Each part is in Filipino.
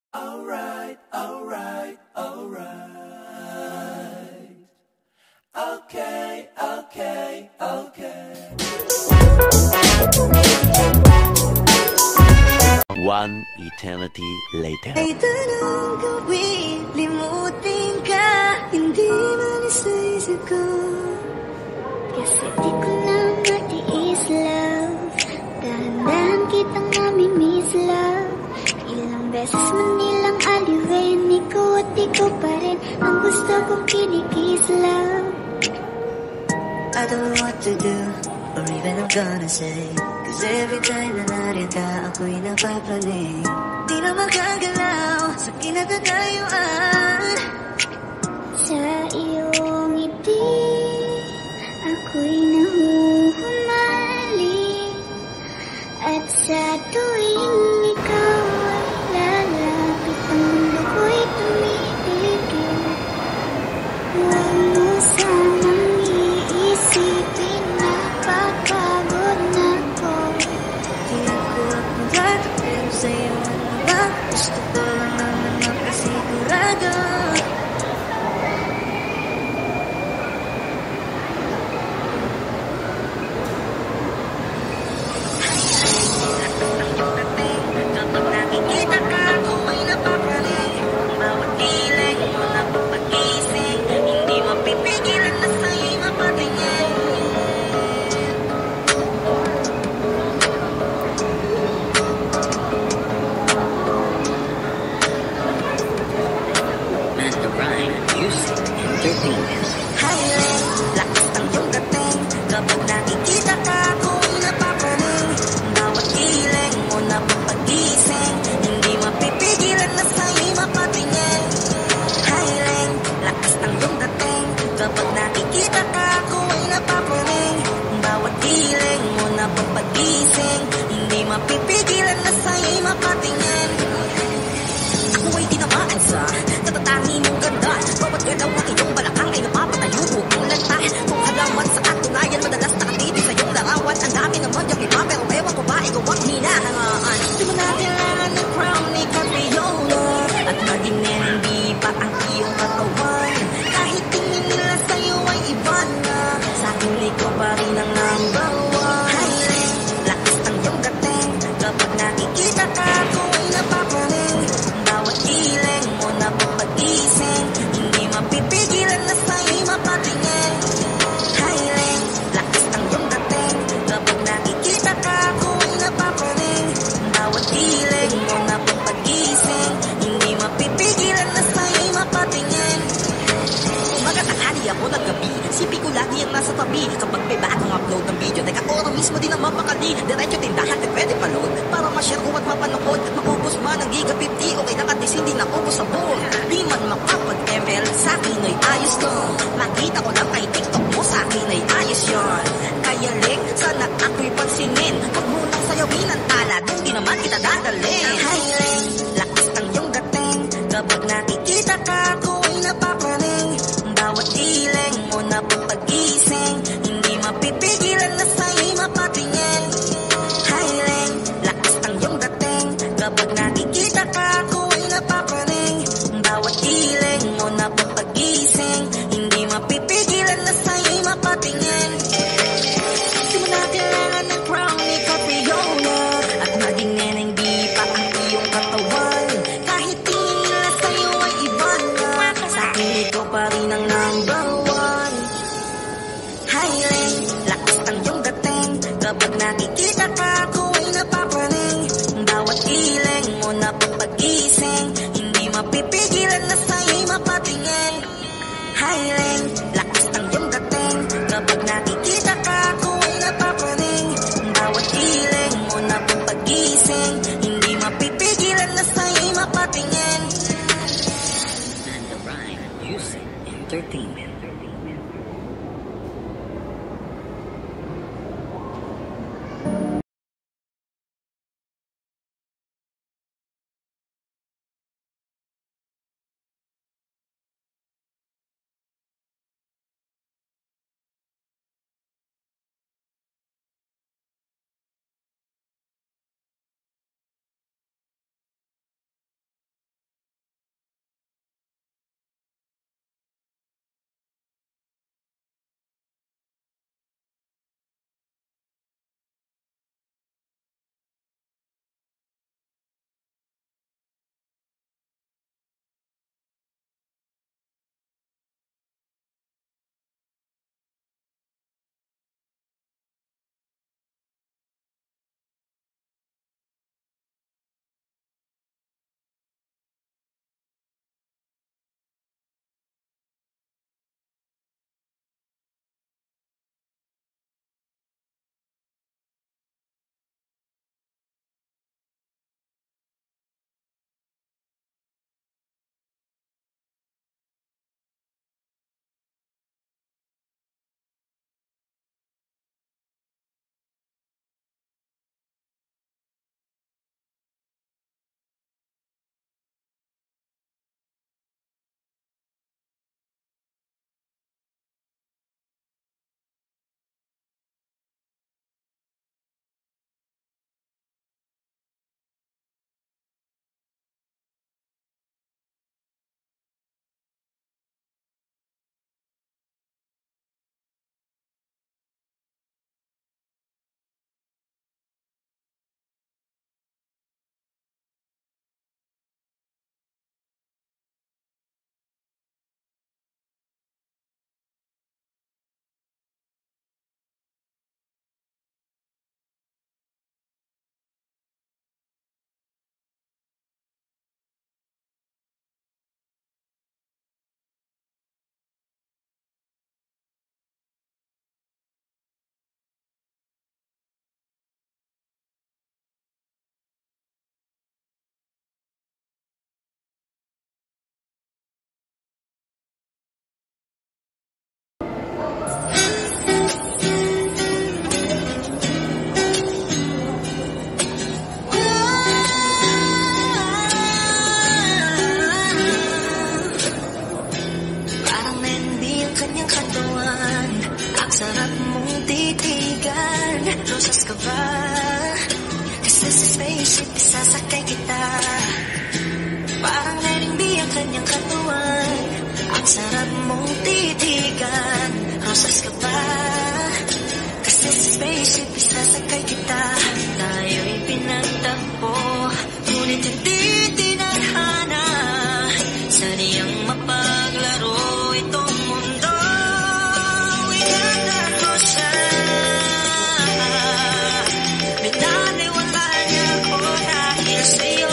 Alright, alright, alright. Okay, okay, okay. One eternity later. Ay tanong gawin, limutin ka, hindi man sa isip ko. Kasi di ko na matiis, love. Dahan-dahan kitang namimiss, love. Ilang beses man nilang aliwin, ikaw at ikaw pa rin ang gusto kong kinikis, love. I don't know what to do, or even I'm gonna say, cause every time na nariyan ka, ako'y napapraning. Di na magagalaw sa kinatagayuan. Sa iyong ngiti, ako'y nahuhumaling. At sa tuwing ikaw ay lalapit, ang mundo ko'y tumitigil. Huwag mo sanang iisipin, napapagod na ko. Di ako akong pero sa'yo ano ba? Gusto ko lang naman makasigurado. Kapag nakikita ka, ako ay napapraning. Bawat kilig mo na papagising, hindi mapipigilan na sa'yo'y mapatingin. Master Rhyme, music, entertainment. Highland, lakas ng iyong dating. Kapag nakikita ka, ako ay napapraning. Bawat kilig mo na papagising, hindi mapipigilan na sa'yo'y mapatingin. Highland, lakas ng iyong dating. Kapag nakikita ka, ako ay napapraning. Bawat kilig mo na papagising, hindi mapipigilan na sa'yo'y mapatingin. Ako ay tinamaan sa natatangi mong ganda. Bawat galaw ng iyong balakang ay napapatayo mo ang lanta. Kung halaman sa katunayan, madalas nakatitig sa iyong larawan. Ang dami naman yung iba, pero ewan ko ba ikaw ang hinahangaan. Di mo na kailangan ng crown ni Capriola, at maging hindi pa ang iyong katawan. Kahit tingin nila sa'yo ay iba na, sa'kin ikaw pa rin ang number one. Highland, lakas ng iyong dating. Kapag nakikita ka, ako ay napapraning. Bawat kilig mo na papagising, hindi mapipigilan na sa'yo'y mapatingin. Highland, lakas ng iyong dating. Kapag nakikita ka, ako ay napapraning. Bawat kilig mo na papagising, hindi mapipigilan na sa'yo'y mapatingin. Magatanghali ako ng gabi, sipin ko lagi ang nasa tabi. Kapag may bagong upload ng video, teka oro mismo din ang mapakali. Diretso tindahan at pwede pa-load, para ma-share ko at mapanood. Maubos man ang giga 50, okay lang at least hindi na ubos sa buong. Di man makapag-ML, sa'kin ay ayos to. Makita ko lang kay TikTok mo, sa'kin ay ayos yun. Kaya lik, sana ako'y pansinin. Huwag mo nang sayawin ang tala, doon di naman kita dadalhin. Highland, lakas ng iyong dating. Kapag nakikita ka, ako ay napapraning. Bawat kilig mo na papagising, hindi mapipigilan na sa'yo'y mapatingin. Highland, lakas ng iyong dating. Kapag nakikita ka, ako ay napapraning. Bawat kilig mo na papagising, hindi mapipigilan na sa'yo'y mapatingin. Di mo na kailangan ng crown ni Capriola, at maging neneng di pa ang iyong katawan. Kahit tingin nila sa'yo ay iba na, sa'kin ikaw pa rin ang number one. Highland, lakas ng iyong dating. Kapag nakikita ka, ako ay napapraning. Bawat kilig mo na papagising, hindi mapipigilan na sa'yo'y mapatingin. Highland, lakas ng iyong dating. Kapag nakikita ka, ako ay napapraning. Bawat kilig mo na papagising, hindi mapipigilan na sa'yo'y mapatingin. Master Rhyme, music, entertainment. kanyang katawan. Ang sarap mong titigan. Rosas ka ba? Kasi sa spaceship isasakay kita. Tayo'y pinagtagpo, ngunit hindi tinadhana. Saniyang mapaglaro itong mundo. Ingat ako siya. Binaliwala niya ako dahil sa'yo.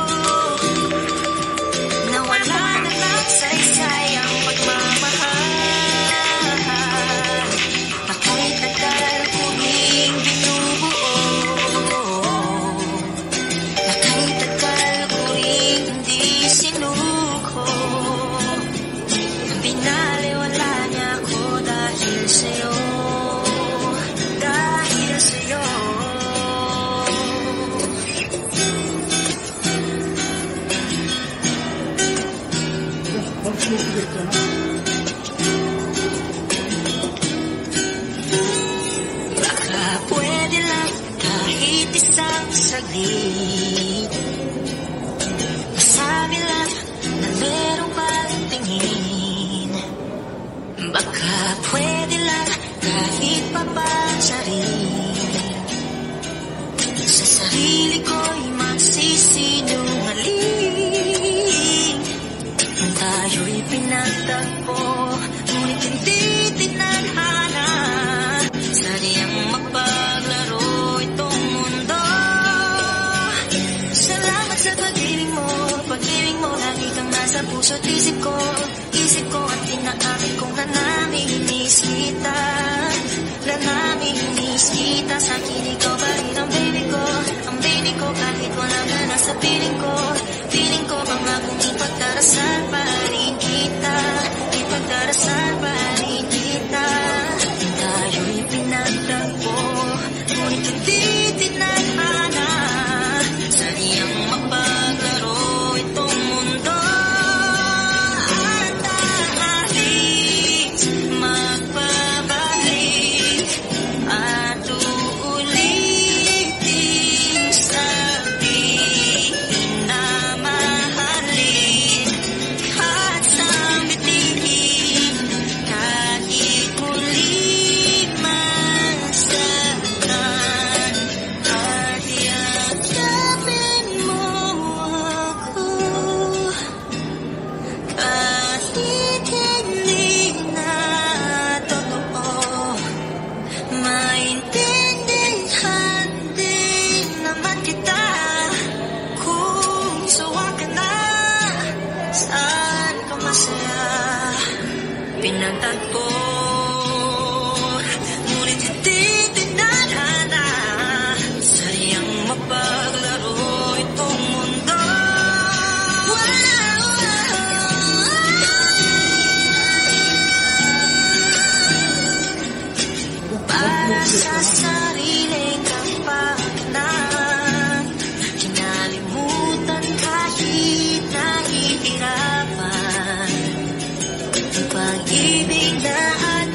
Nawala na lang saysay ang pagmamahal. Ako'y tagal kuning binubuo. Ako'y tagal kuning hindi sinuko. Binaliwala niya ako dahil sa'yo. Dahil sa'yo. Baka pwede lang kahit isang saglit. Masabi lang na meron palang tingin. Baka pwede lang kahit papansarin. Sa sarili ko'y magsisinungaling. Tayo'y pinagtagpo, ngunit hindi tinadhana. Saniyang mapaglaro itong mundo. Salamat sa pag-ibig mo, lagi kang nasa puso't isip ko. Isip ko at tinaamin kong nanamimiss kita. Nanamimiss kita, sa akin ikaw pa rin ang baby ko. Ang baby ko kahit wala ka na sa piling ko. Piling ko pangakong ipagdarasal pa rin kita. Ipagdarasal pa rin kita. Tayo'y pinagtagpo, ngunit hindi tinadhana. Saniyang mapaglaro itong mundo. At aalis, magbabalik, at uulitin sabihin na mahalin. At sambitin kahit muli masaktan. At yakapin mo ako kahit hindi na totoo. Maintindihan din naman kita kung sawa ka na. Saan ka masaya? Pinagtagpo, ngunit hindi tinadhana. Sayang mapaglaro itong mundo. Para sa sariling kapakanan, kinalimutan kahit nahihirapan. Pag-ibig na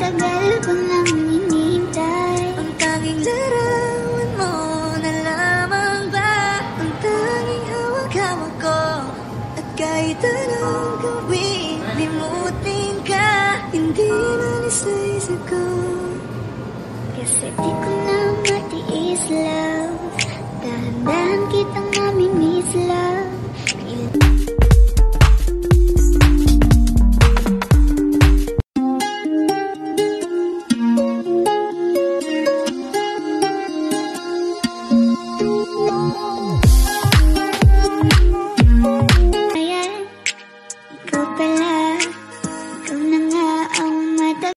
tagal ko lang hinihintay. Ang tanging larawan mo na lamang ba ang tanging hawak-hawak ko. At kahit anong gawin, limutin ka, hindi malis sa isip ko. Kasi di ko na matiis, love. Dahan-dahan kita